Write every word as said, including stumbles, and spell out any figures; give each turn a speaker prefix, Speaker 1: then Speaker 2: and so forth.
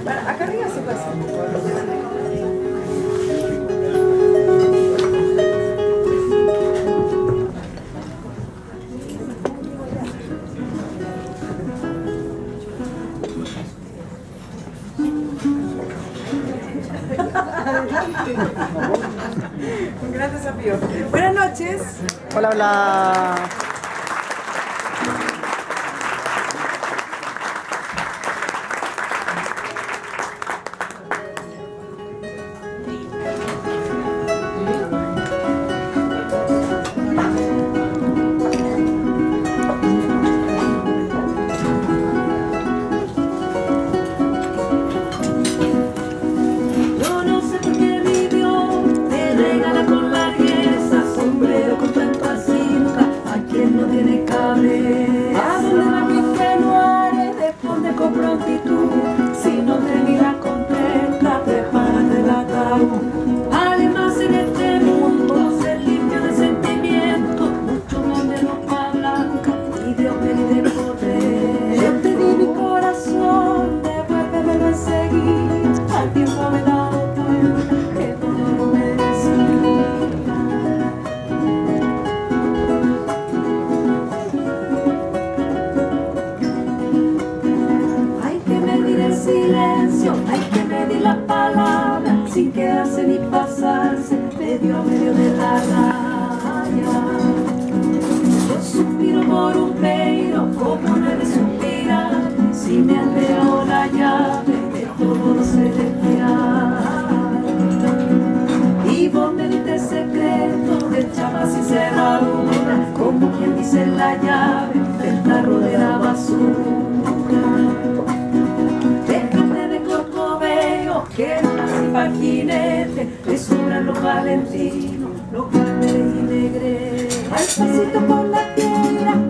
Speaker 1: Para, acá arriba se pasa. Un gran desafío. Buenas noches.
Speaker 2: Hola, hola.
Speaker 3: ¿A dónde va mi penuare? Responde con prontitud. Si no te miras contenta, prepárate el ataúd. Además en este mundo ser limpio de sentimientos, mucho más de ropa blanca y Dios me libre poder. Yo te di mi corazón, devuélvemelo enseguida. Al tiempo me he dado cuenta que todo lo merecía. Silencio, hay que medir las palabras sin quedarse ni pasarse medio a medio de la raya. Yo suspiro por un peiro como nadie suspira, si me han dejado la llave de todo lo celestial. Y vos me diste el secreto de chapas y cerraduras, como quien dice la llave del tarro de la basura. Que no nací pa' jinete, te sobran los valentinos, los carnes y negres. Al pasito por la piedra